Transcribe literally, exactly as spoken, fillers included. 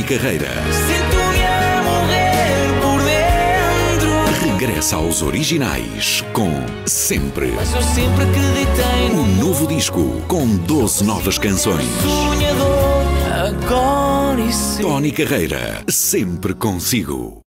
Tony Carreira. Sinto-me a morrer por dentro. Regressa aos originais com Sempre. Mas eu sempre acreditei no Um novo disco com doze novas canções. sonhador. Agora e sempre. Tony Carreira, sempre consigo.